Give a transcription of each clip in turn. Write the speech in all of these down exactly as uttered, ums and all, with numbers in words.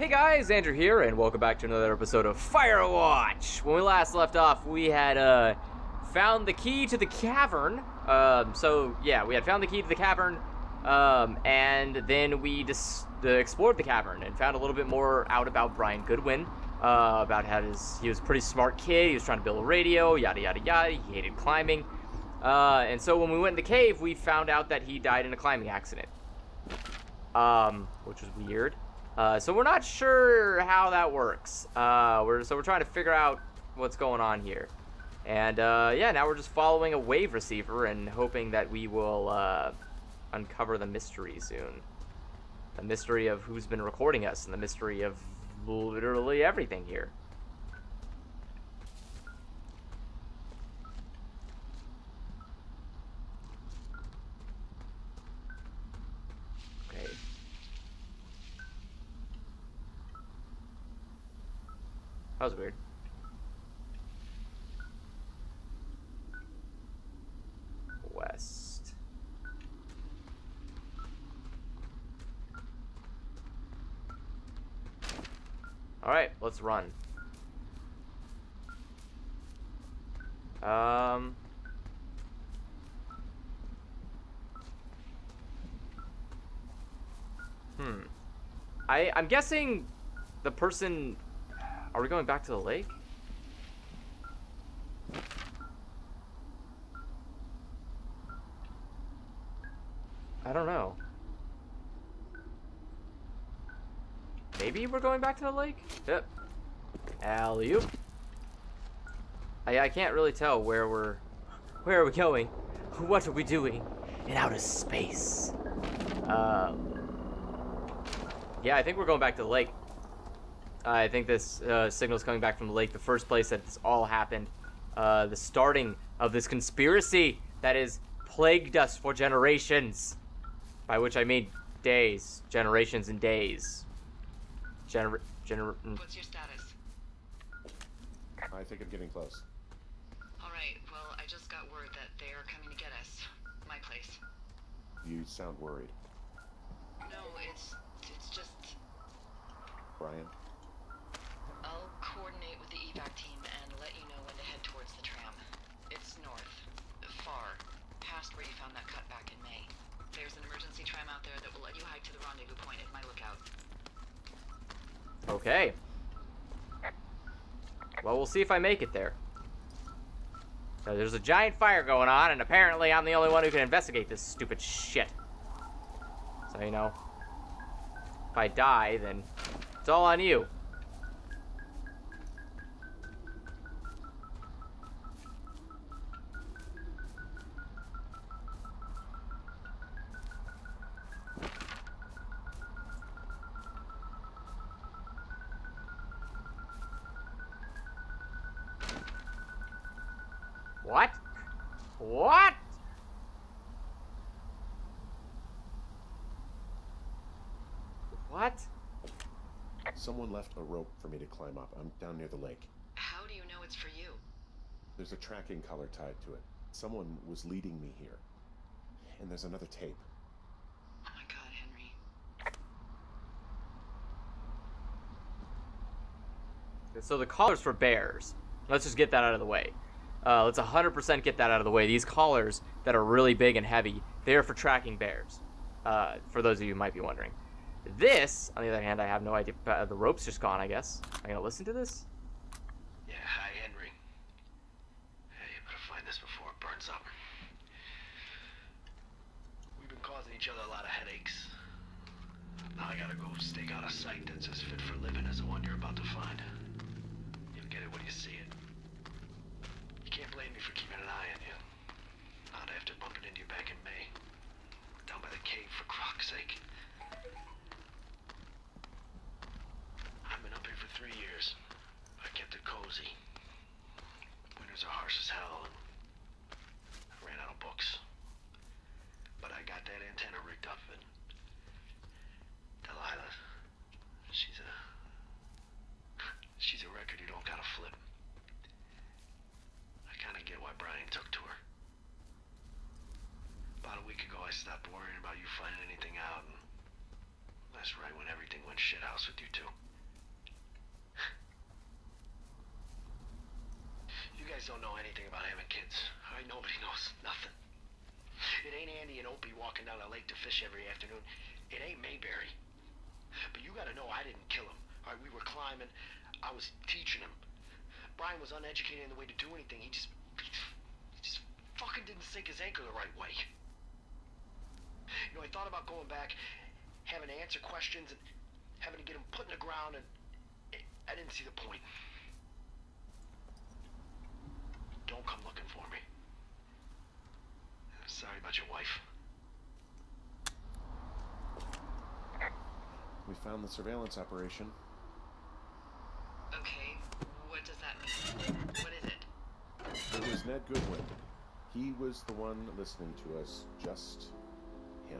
Hey guys, Andrew here, and welcome back to another episode of Firewatch. When we last left off, we had uh, found the key to the cavern. Um, so yeah, we had found the key to the cavern, um, and then we just uh, explored the cavern and found a little bit more out about Brian Goodwin. Uh, about how his he was a pretty smart kid. He was trying to build a radio, yada yada yada. He hated climbing, uh, and so when we went in the cave, we found out that he died in a climbing accident, um, which was weird. Uh, so we're not sure how that works. Uh, we're so we're trying to figure out what's going on here, and uh, yeah, now we're just following a wave receiver and hoping that we will uh, uncover the mystery soon. The mystery of who's been recording us, and the mystery of literally everything here. Okay. That was weird. West. Alright, let's run. Um... Hmm. I, I'm guessing the person... Are we going back to the lake? I don't know. Maybe we're going back to the lake? Yep. Alley-oop. I, I can't really tell where we're... Where are we going? What are we doing in outer space? Um... Yeah, I think we're going back to the lake. Uh, I think this uh, signal's coming back from the lake, the first place that this all happened. Uh, the starting of this conspiracy that has plagued us for generations. By which I mean days. Generations and days. Gener... Gener... What's your status? I think I'm getting close. Alright, well, I just got word that they are coming to get us. My place. You sound worried. No, it's... it's just... Brian? I'll coordinate with the evac team and let you know when to head towards the tram. It's north. Far. Past where you found that cut back in May. There's an emergency tram out there that will let you hike to the rendezvous point at my lookout. Okay. Well, we'll see if I make it there. So there's a giant fire going on, and apparently I'm the only one who can investigate this stupid shit. So, you know, if I die, then it's all on you. What? What? What? Someone left a rope for me to climb up. I'm down near the lake. How do you know it's for you? There's a tracking collar tied to it. Someone was leading me here. And there's another tape. Oh my god, Henry. So the collar's for bears. Let's just get that out of the way. Uh, let's one hundred percent get that out of the way. These collars that are really big and heavy, they're for tracking bears. Uh, for those of you who might be wondering. This, on the other hand, I have no idea. Uh, the rope's just gone, I guess. Am I gonna listen to this? Yeah, hi, Henry. Hey, you better find this before it burns up. We've been causing each other a lot of headaches. Now I gotta go stake out a site that's as fit for living as the one you're about to find. You'll get it when you see it. You can't blame me for keeping an eye on you. Not after bumping into you back in May. Down by the cave, for croc's sake. I've been up here for three years. I kept it cozy. Winters are harsh as hell, and I ran out of books. But I got that antenna rigged up, and Delilah, she's a... she's a record you don't gotta flip. I kinda get why Brian took to her. About a week ago, I stopped worrying about you finding anything out, and that's right when everything went shithouse with you two. anything about having kids. All right, nobody knows nothing. It ain't Andy and Opie walking down the lake to fish every afternoon. It ain't Mayberry. But you gotta know I didn't kill him. All right, we were climbing. I was teaching him. Brian was uneducated in the way to do anything. He just... He just fucking didn't sink his anchor the right way. You know, I thought about going back, having to answer questions, and having to get him put in the ground, and I didn't see the point. Don't come looking for me. Sorry about your wife. We found the surveillance operation. Okay, what does that mean? What is it? It was Ned Goodwin. He was the one listening to us, just him.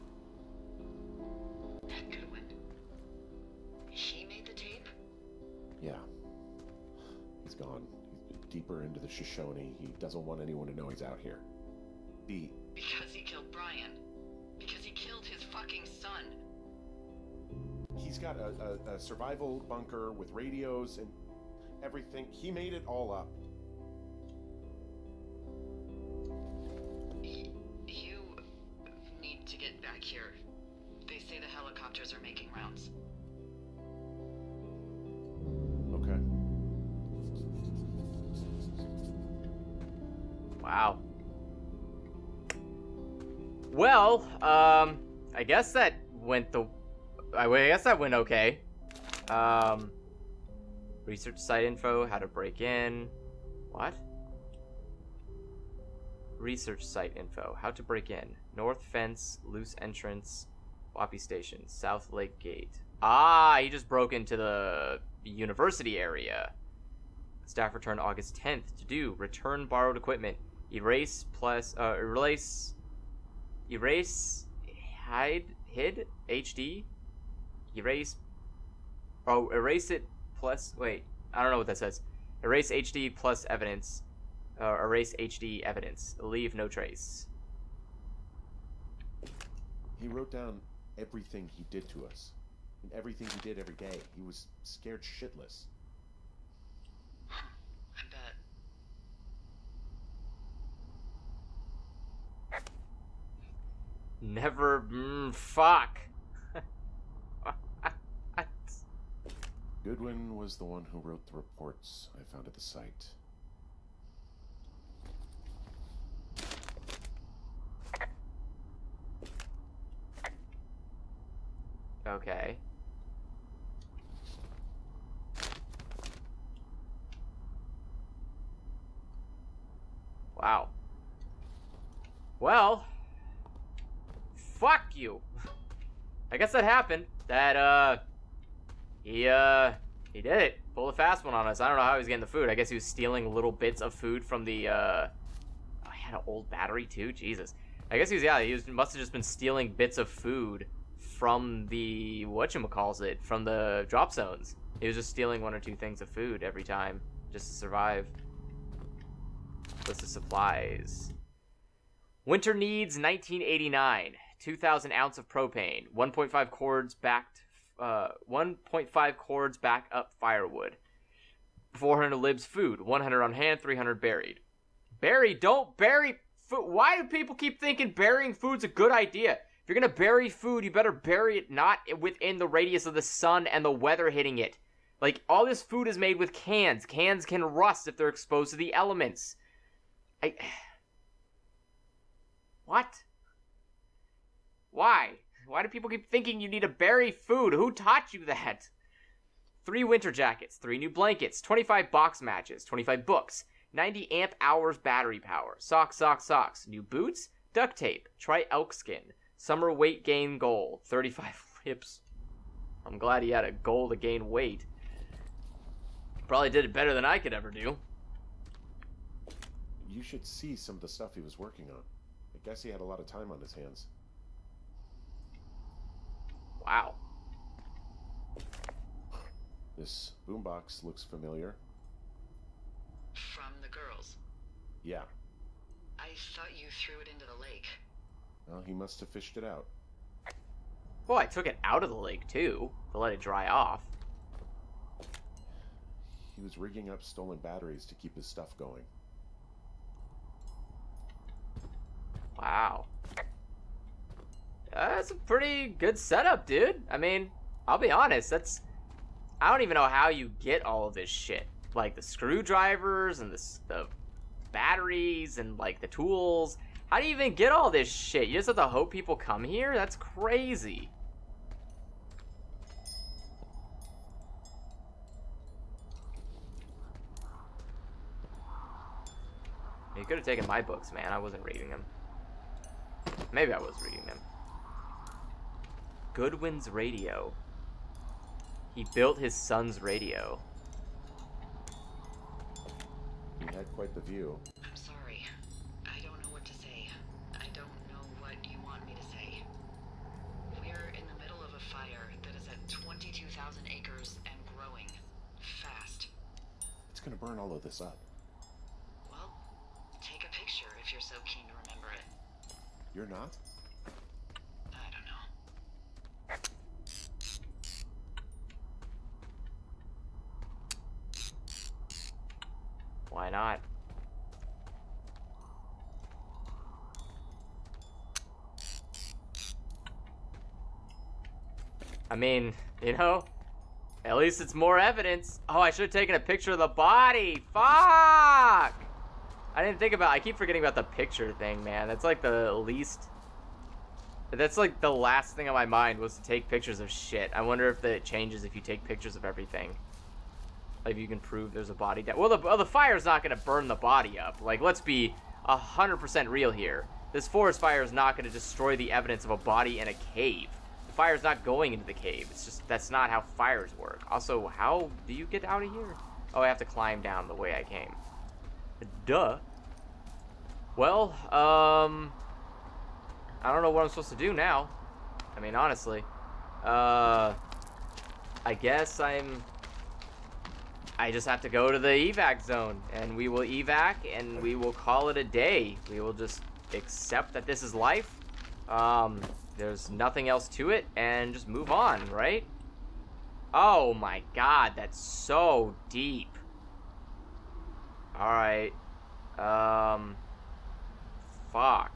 Ned Goodwin? He made the tape? Yeah. He's gone. He's deeper into the Shoshone. He doesn't want anyone to know he's out here. B. Because he killed Brian. Because he killed his fucking son. He's got a, a, a survival bunker with radios and everything. He made it all up. Y- you need to get back here. They say the helicopters are making rounds. Okay. Wow. Well, um, I guess that went the... I guess that went okay. Um, research site info, how to break in. What? Research site info, how to break in. North fence, loose entrance, Wappy station, South Lake gate. Ah, he just broke into the university area. Staff return August tenth to do. Return borrowed equipment. Erase plus, uh, erase, erase, hide, hid, H D. Erase, oh, erase it plus, wait, I don't know what that says. Erase H D plus evidence, uh, erase H D evidence, leave no trace. He wrote down everything he did to us. And everything he did every day. He was scared shitless. I bet. Never, mm, fuck. Goodwin was the one who wrote the reports I found at the site. Okay. Wow. Well, fuck you. I guess that happened. That, uh, he, uh, he did it. Pulled a fast one on us. I don't know how he was getting the food. I guess he was stealing little bits of food from the, uh, oh, he had an old battery too? Jesus. I guess he was, yeah, he was, must have just been stealing bits of food from the, whatchamacallit, from the drop zones. He was just stealing one or two things of food every time, just to survive. List of supplies. Winter needs nineteen eighty-nine. two thousand ounce of propane. one point five cords backed, uh, one point five cords back up firewood. four hundred libs food. one hundred on hand, three hundred buried. Bury, don't bury food. Why do people keep thinking burying food's a good idea? If you're gonna bury food, you better bury it not within the radius of the sun and the weather hitting it. Like, all this food is made with cans. Cans can rust if they're exposed to the elements. I... What? Why? Why do people keep thinking you need to bury food? Who taught you that? Three winter jackets, three new blankets, twenty-five box matches, twenty-five books, ninety amp hours battery power, socks, socks, socks, new boots, duct tape, try elk skin, summer weight gain goal, thirty-five lips. I'm glad he had a goal to gain weight. Probably did it better than I could ever do. You should see some of the stuff he was working on. I guess he had a lot of time on his hands. Wow. This boombox looks familiar. From the girls. Yeah. I thought you threw it into the lake. Well, he must have fished it out. Well, I took it out of the lake, too, to let it dry off. He was rigging up stolen batteries to keep his stuff going. That's a pretty good setup, dude. I mean, I'll be honest, that's... I don't even know how you get all of this shit. Like, the screwdrivers and the, the batteries and, like, the tools. How do you even get all this shit? You just have to hope people come here? That's crazy. You could have taken my books, man. I wasn't reading them. Maybe I was reading them. Goodwin's radio. He built his son's radio. He had quite the view. I'm sorry. I don't know what to say. I don't know what you want me to say. We're in the middle of a fire that is at twenty-two thousand acres and growing. Fast. It's gonna burn all of this up. Well, take a picture if you're so keen to remember it. You're not? I don't know. Why not? I mean, you know, at least it's more evidence. Oh, I should have taken a picture of the body. Fuck! I didn't think about, I keep forgetting about the picture thing, man. That's like the least, that's like the last thing on my mind was to take pictures of shit. I wonder if it changes if you take pictures of everything. Like, you can prove there's a body down. Well, the, well, the fire's not going to burn the body up. Like, let's be one hundred percent real here. This forest fire is not going to destroy the evidence of a body in a cave. The fire's not going into the cave. It's just, that's not how fires work. Also, how do you get out of here? Oh, I have to climb down the way I came. Duh. Well, um... I don't know what I'm supposed to do now. I mean, honestly. Uh... I guess I'm... I just have to go to the evac zone, and we will evac, and we will call it a day. We will just accept that this is life. Um, there's nothing else to it, and just move on, right? Oh my god, that's so deep. Alright. Um, fuck.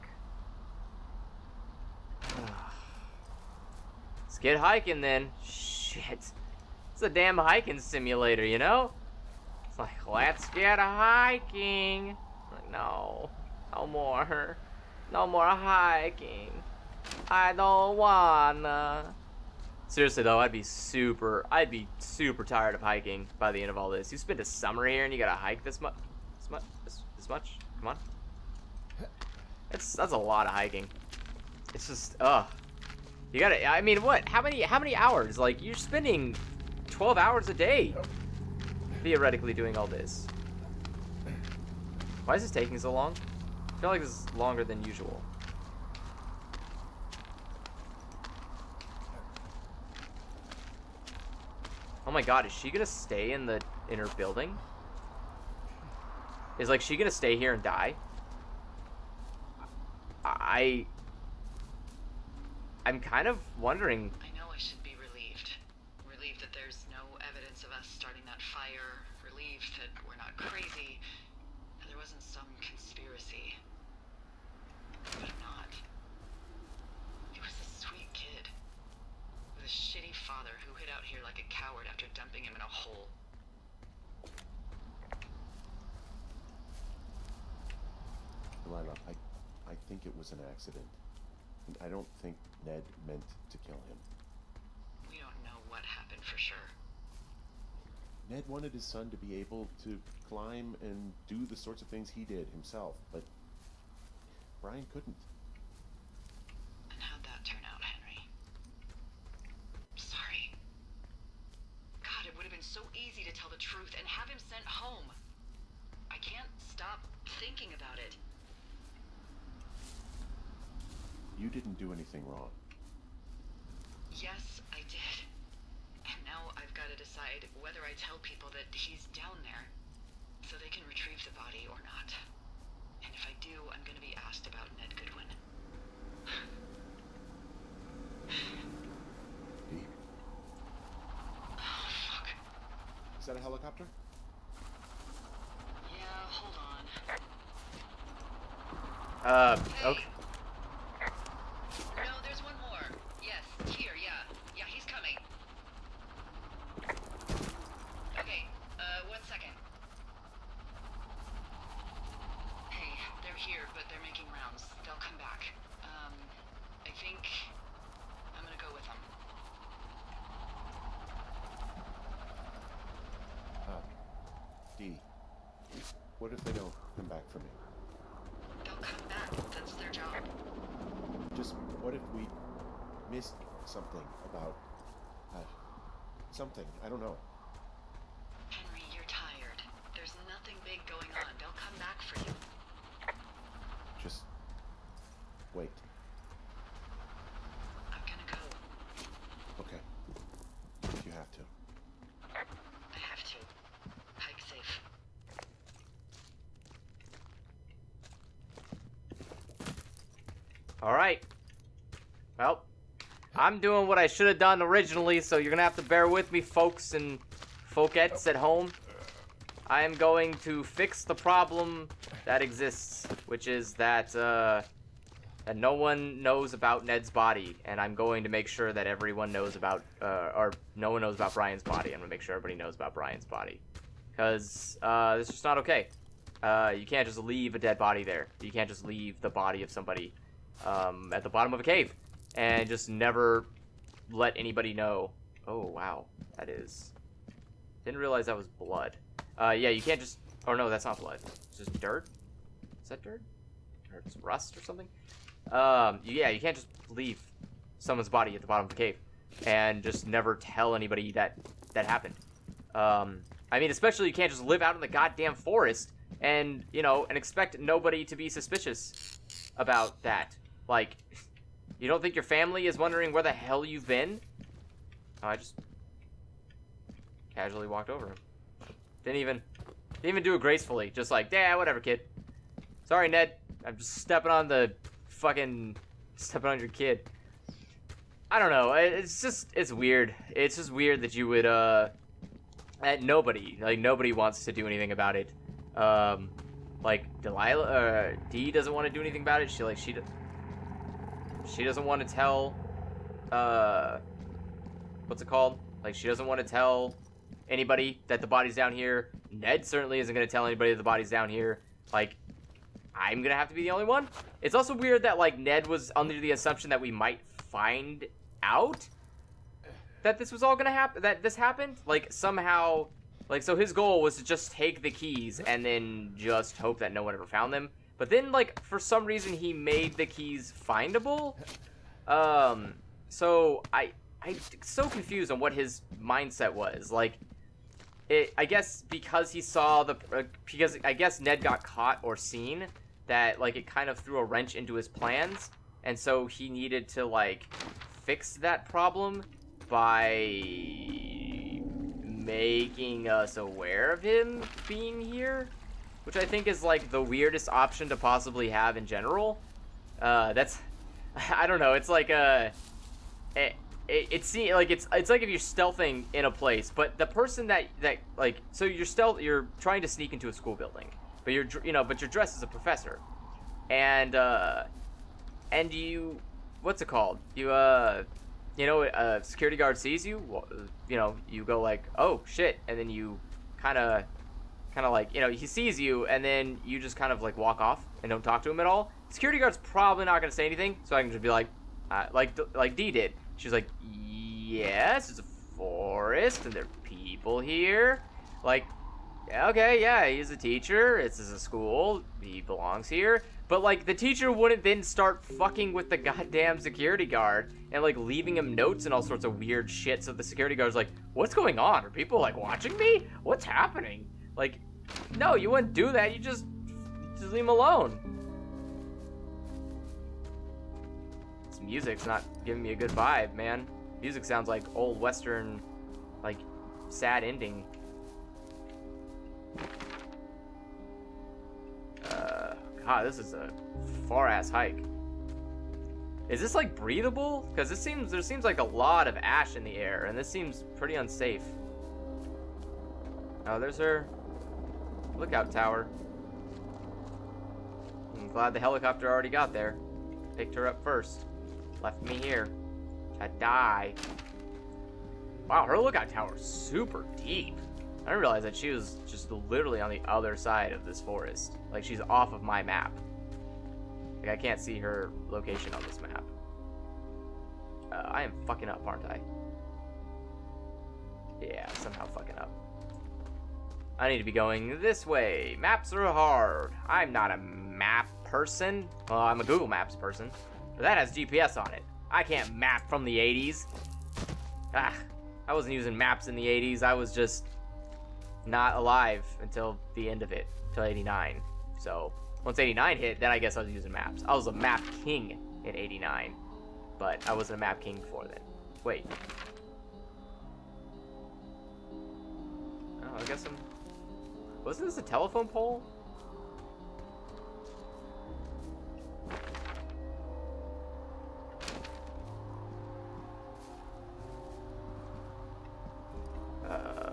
Let's get hiking then. Shit. It's a damn hiking simulator, you know? It's like, let's get hiking. Like, no. No more. No more hiking. I don't wanna. Seriously though, I'd be super, I'd be super tired of hiking by the end of all this. You spent a summer here and you gotta hike this much? This much? This, this much? Come on. It's, that's a lot of hiking. It's just, ugh. You gotta, I mean, what? How many, how many hours? Like, you're spending twelve hours a day theoretically doing all this. Why is this taking so long? I feel like this is longer than usual. Oh my god, is she gonna stay in the inner building? Is like she gonna stay here and die? I I'm kind of wondering. I know I should be relieved. Relieved that there's no evidence of us starting that fire. Relieved that we're not crazy. That there wasn't some conspiracy. But I'm not. He was a sweet kid. With a shitty father who hid out here like a coward after dumping him in a hole. Delilah, I, I think it was an accident. And I don't think Ned meant to kill him. We don't know what happened for sure. Ned wanted his son to be able to climb and do the sorts of things he did himself, but Brian couldn't. And how'd that turn out, Henry? Sorry. God, it would have been so easy to tell the truth and have him sent home. I can't stop thinking about it. You didn't do anything wrong. Yes, I did. And now I've got to decide whether I tell people that he's down there so they can retrieve the body or not. And if I do, I'm going to be asked about Ned Goodwin. Deep. Oh, fuck. Is that a helicopter? Yeah, hold on. Uh, Hey. okay. No, there's one more. here, but they're making rounds. They'll come back. Um, I think I'm gonna go with them. Uh, Dee, what if they don't come back for me? They'll come back. That's their job. Just what if we missed something about, uh, something, I don't know. Henry, you're tired. There's nothing big going on. They'll come back for you. Just wait. I'm gonna go. Okay. If you have to. I have to. Hike safe. All right. Well, I'm doing what I should have done originally, so you're gonna have to bear with me, folks and folkettes at home. I am going to fix the problem that exists, which is that uh, that no one knows about Ned's body, and I'm going to make sure that everyone knows about, uh, or no one knows about Brian's body. I'm gonna make sure everybody knows about Brian's body, because uh, it's just not okay. Uh, you can't just leave a dead body there. You can't just leave the body of somebody um, at the bottom of a cave and just never let anybody know. Oh wow, that is. Didn't realize that was blood. Uh, yeah, you can't just. Oh no, that's not blood. It's just dirt. Is that dirt? Or it's rust or something? Um, yeah, you can't just leave someone's body at the bottom of the cave and just never tell anybody that that happened. Um, I mean, especially you can't just live out in the goddamn forest and, you know, and expect nobody to be suspicious about that. Like, you don't think your family is wondering where the hell you've been? Oh, I just casually walked over him. Didn't even, didn't even do it gracefully. Just like, yeah, whatever, kid. Sorry, Ned. I'm just stepping on the fucking, stepping on your kid. I don't know. It's just, it's weird. It's just weird that you would, uh, that nobody, like, nobody wants to do anything about it. Um, like, Delilah, uh, Dee doesn't want to do anything about it. She, like, she, she doesn't want to tell, uh, what's it called? Like, she doesn't want to tell anybody that the body's down here. Ned certainly isn't going to tell anybody that the body's down here. Like, I'm going to have to be the only one. It's also weird that, like, Ned was under the assumption that we might find out that this was all going to happen, that this happened. Like, somehow, like, so his goal was to just take the keys and then just hope that no one ever found them. But then, like, for some reason, he made the keys findable. Um, so I, I'm so confused on what his mindset was. Like, it, I guess because he saw the, uh, because I guess Ned got caught or seen, that, like, it kind of threw a wrench into his plans. And so he needed to, like, fix that problem by making us aware of him being here. Which I think is, like, the weirdest option to possibly have in general. Uh, that's, I don't know, it's like, uh, it, it, it's, like, it's, it's like if you're stealthing in a place, but the person that, that, like, so you're stealth, you're trying to sneak into a school building, but you're, you know, but you're dressed as a professor, and, uh, and you, what's it called, you, uh, you know, a security guard sees you, you know, you go like, oh, shit, and then you kind of, kind of like, you know, he sees you, and then you just kind of, like, walk off and don't talk to him at all. Security guard's probably not going to say anything, so I can just be like, uh, like, like Dee did. She's like, yes, it's a forest, and there are people here. Like, okay, yeah, he's a teacher, this is a school, he belongs here. But, like, the teacher wouldn't then start fucking with the goddamn security guard and, like, leaving him notes and all sorts of weird shit, so the security guard's like, what's going on? Are people, like, watching me? What's happening? Like, no, you wouldn't do that. You just, just leave him alone. This music's not giving me a good vibe, man. Music sounds like old Western, like, sad ending. Uh, God, this is a far-ass hike. Is this, like, breathable? Because this seems, there seems like a lot of ash in the air, and this seems pretty unsafe. Oh, there's her lookout tower. I'm glad the helicopter already got there. Picked her up first. Left me here to die. Wow, her lookout tower is super deep. I didn't realize that she was just literally on the other side of this forest. Like, she's off of my map. Like, I can't see her location on this map. Uh, I am fucking up, aren't I? Yeah, somehow fucking up. I need to be going this way. Maps are hard. I'm not a map person. Well, I'm a Google Maps person. But that has G P S on it. I can't map from the eighties. Ah, I wasn't using maps in the eighties. I was just not alive until the end of it, till eighty-nine. So once eighty-nine hit, then I guess I was using maps. I was a map king in eighty-nine, but I wasn't a map king before then. Wait. Oh, I guess I'm... Wasn't this a telephone pole? Uh...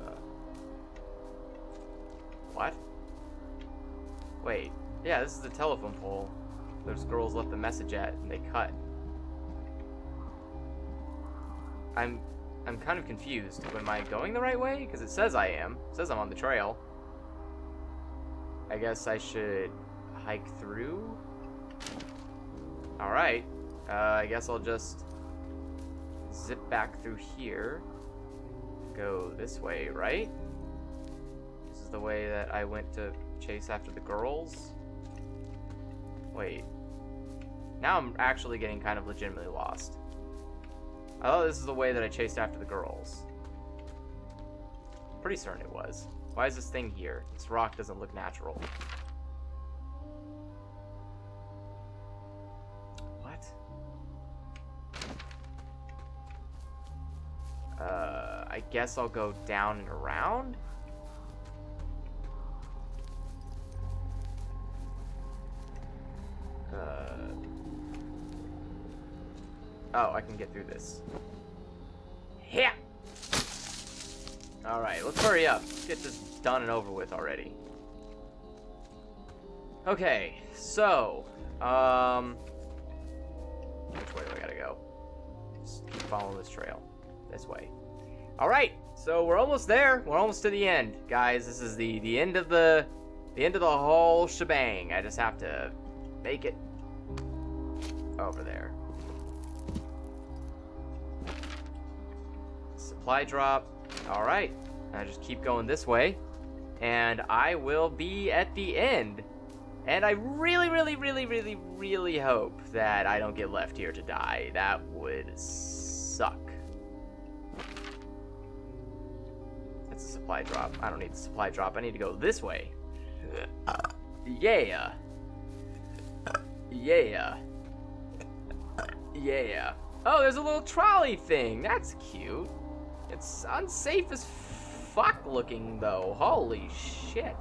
What? Wait. Yeah, this is the telephone pole. Those girls left the message at, and they cut. I'm... I'm kind of confused. Am I going the right way? Because it says I am. It says I'm on the trail. I guess I should hike through? Alright. Uh, I guess I'll just zip back through here. Go this way, right? This is the way that I went to chase after the girls? Wait. Now I'm actually getting kind of legitimately lost. I thought this is the way that I chased after the girls. Pretty certain it was. Why is this thing here? This rock doesn't look natural. What? Uh, I guess I'll go down and around? Uh... Oh, I can get through this. Yeah! Alright, let's hurry up. Let's get this done and over with already. Okay, so, um... which way do I gotta go? Just keep following this trail. This way. Alright, so we're almost there. We're almost to the end. Guys, this is the, the end of the... The end of the whole shebang. I just have to make it over there. Supply drop. Alright. I just keep going this way. And I will be at the end. And I really, really, really, really, really hope that I don't get left here to die. That would suck. That's a supply drop. I don't need the supply drop. I need to go this way. Yeah. Yeah. Yeah. Oh, there's a little trolley thing. That's cute. It's unsafe as fuck looking, though. Holy shit.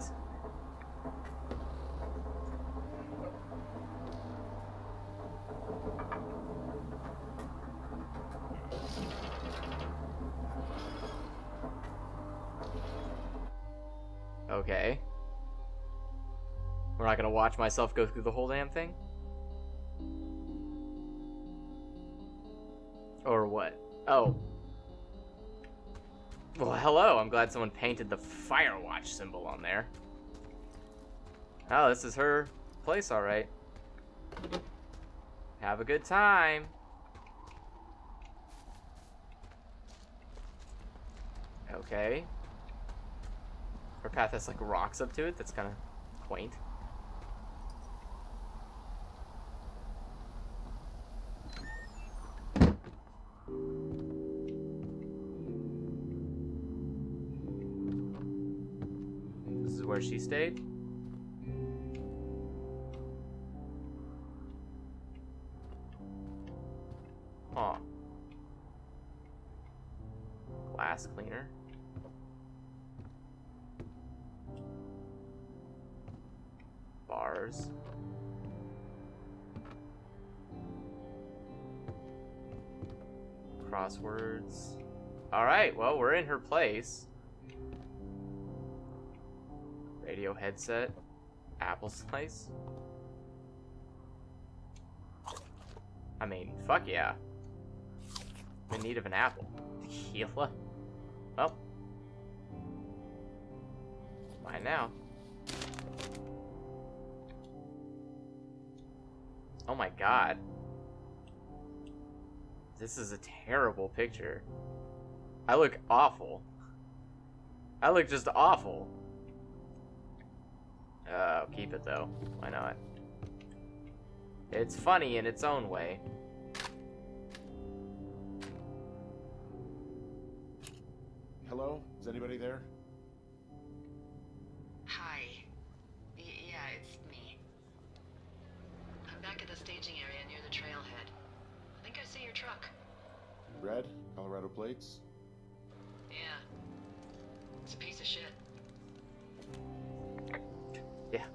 Okay. We're not gonna watch myself go through the whole damn thing? Or what? Oh. Well, hello. I'm glad someone painted the Firewatch symbol on there. Oh, this is her place, alright. Have a good time. Okay. Her path has like rocks up to it. That's kind of quaint. This is where she stayed. Huh. Glass cleaner. Bars. Crosswords. Alright, well, we're in her place. Radio headset. Apple slice. I mean, fuck yeah. I'm in need of an apple. Tequila? Well. Mine now. Oh my god. This is a terrible picture. I look awful. I look just awful. Uh, I'll keep it though. Why not? It's funny in its own way. Hello? Is anybody there? Hi. Y yeah, it's me. I'm back at the staging area near the trailhead. I think I see your truck. Red? Colorado plates? Yeah. It's a piece of shit. Yeah.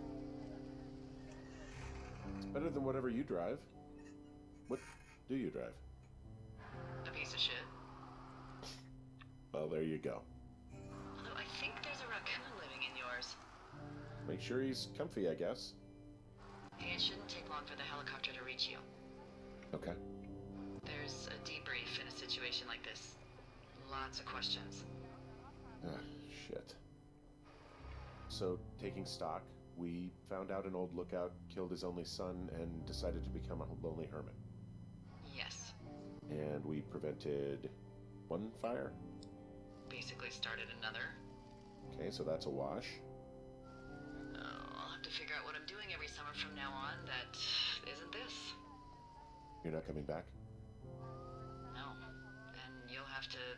It's better than whatever you drive. What do you drive? A piece of shit. Well, there you go. Although I think there's a raccoon living in yours. Make sure he's comfy, I guess. Hey, it shouldn't take long for the helicopter to reach you. Okay. There's a debrief in a situation like this. Lots of questions. Ah, shit. So, taking stock, we found out an old lookout killed his only son and decided to become a lonely hermit. Yes. And we prevented one fire? Basically started another. Okay, so that's a wash. Oh, I'll have to figure out what I'm doing every summer from now on that isn't this. You're not coming back? No. And you'll have to...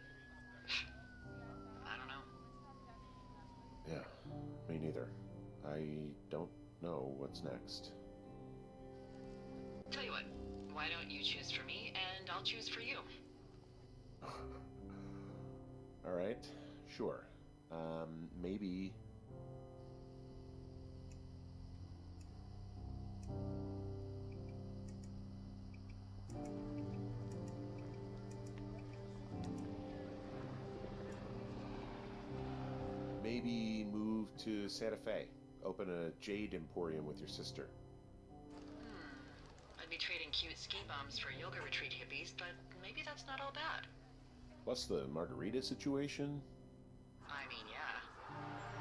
I don't know. Yeah, me neither. I don't know what's next. Tell you what, why don't you choose for me and I'll choose for you? All right, sure. Um, maybe... Maybe move to Santa Fe. Open a jade emporium with your sister. Hmm. I'd be trading cute ski bums for yoga retreat hippies, but maybe that's not all bad. Plus the margarita situation. I mean, yeah.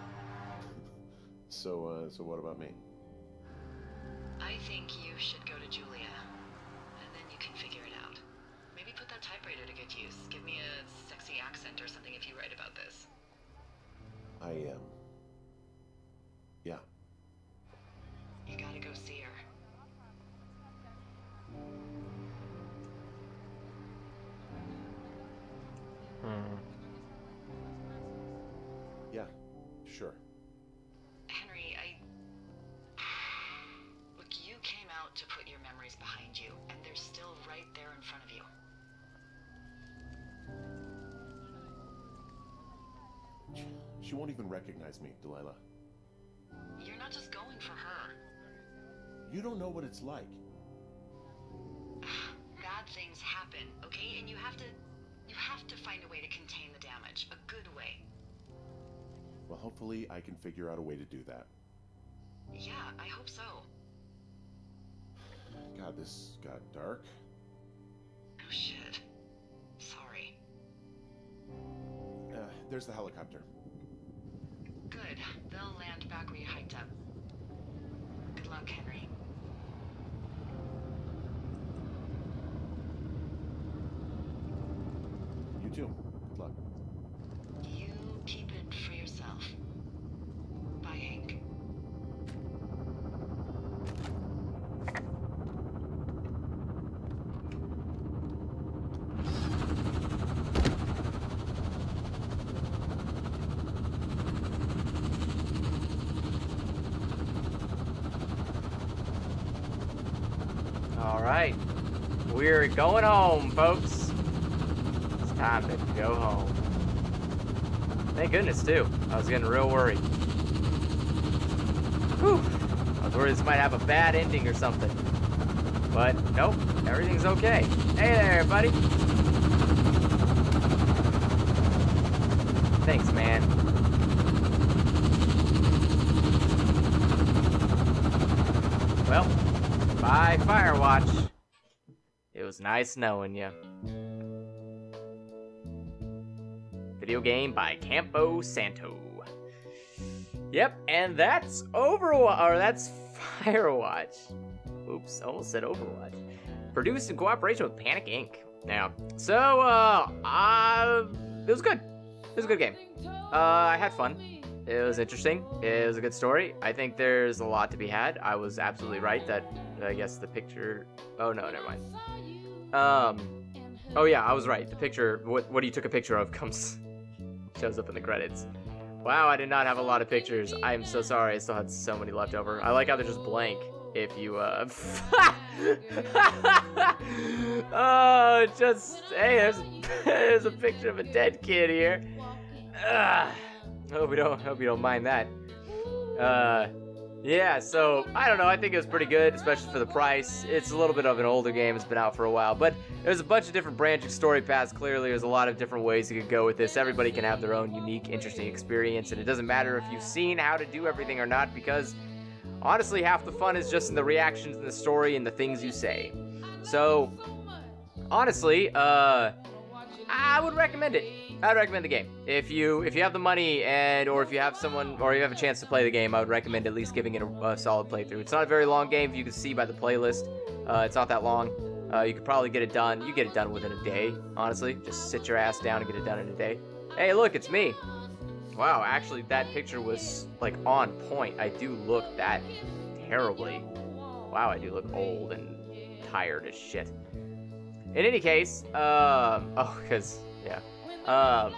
So, uh, so what about me? I think you should go to Julia, and then you can figure it out. Maybe put that typewriter to good use. Give me a sexy accent or something if you write about this. I am. Um... Yeah. You gotta go see her. Hmm. Yeah, sure. Henry, I... Look, you came out to put your memories behind you, and they're still right there in front of you. She won't even recognize me, Delilah. You're not just going for her. You don't know what it's like. Bad things happen, okay? And you have to... You have to find a way to contain the damage. A good way. Well, hopefully I can figure out a way to do that. Yeah, I hope so. God, this got dark. Oh, shit. Sorry. Uh, there's the helicopter. Good. They'll land back where you hiked up. Good luck, Henry. You too. Good luck. You keep it for yourself. Bye, Hank. All right, we're going home, folks. It's time to go home. Thank goodness, too. I was getting real worried. Whew. I was worried this might have a bad ending or something. But nope, everything's okay. Hey there, buddy. Thanks, man. Well, bye, Firewatch. It was nice knowing you. Video game by Campo Santo. Yep, and that's Overwatch, or that's Firewatch. Oops, almost said Overwatch. Produced in cooperation with Panic Incorporated. Now, so, uh, uh, it was good. It was a good game. Uh, I had fun. It was interesting. It was a good story. I think there's a lot to be had. I was absolutely right that, I guess, the picture... Oh, no, never mind. Um, oh, yeah, I was right. The picture, what, what he took a picture of comes... shows up in the credits. Wow, I did not have a lot of pictures. I'm so sorry. I still had so many left over. I like how they're just blank. If you, uh... oh, just... Hey, there's, there's a picture of a dead kid here. Ugh. Hope you don't, hope you don't mind that. Uh, yeah, so, I don't know. I think it was pretty good, especially for the price. It's a little bit of an older game. It's been out for a while. But there's a bunch of different branching story paths. Clearly, there's a lot of different ways you could go with this. Everybody can have their own unique, interesting experience. And it doesn't matter if you've seen how to do everything or not, because... honestly, half the fun is just in the reactions in the story and the things you say. So, honestly, uh, I would recommend it. I'd recommend the game. If you if you have the money and or if you have someone or you have a chance to play the game, I would recommend at least giving it a, a solid playthrough. It's not a very long game, if you can see by the playlist. Uh, it's not that long. Uh, you could probably get it done. You get it done within a day, honestly. Just sit your ass down and get it done in a day. Hey, look, it's me. Wow, actually, that picture was, like, on point. I do look that terribly. Wow, I do look old and tired as shit. In any case, um... oh, because, yeah. Um...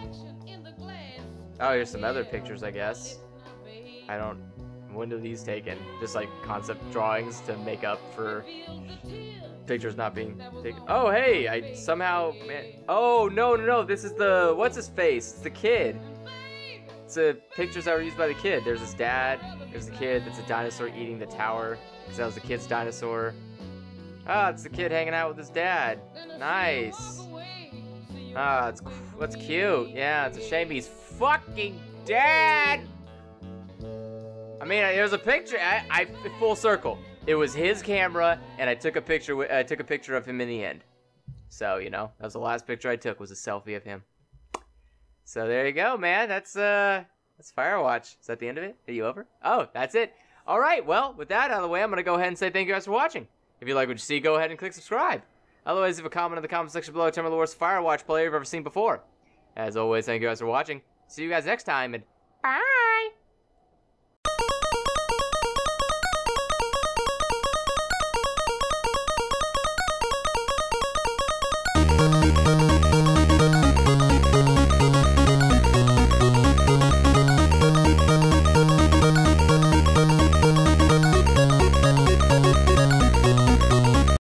Oh, here's some other pictures, I guess. I don't... When are these taken? Just, like, concept drawings to make up for pictures not being taken. Oh, hey! I somehow... Man... Oh, no, no, no, this is the... What's his face? It's the kid. It's the pictures that were used by the kid. There's his dad. There's the kid. That's a dinosaur eating the tower. Because that was the kid's dinosaur. Ah, it's the kid hanging out with his dad. Nice. Ah, it's that's cute. Yeah, it's a shame he's fucking dead. I mean, there's a picture. I, I full circle. It was his camera, and I took a picture. I took a picture of him in the end. So you know, that was the last picture I took. Was a selfie of him. So there you go, man. That's uh, that's Firewatch. Is that the end of it? Are you over? Oh, that's it. All right. Well, with that out of the way, I'm gonna go ahead and say thank you guys for watching. If you like what you see, go ahead and click subscribe. Otherwise, leave a comment in the comment section below. Tell me the worst Firewatch player you've ever seen before. As always, thank you guys for watching. See you guys next time, and bye.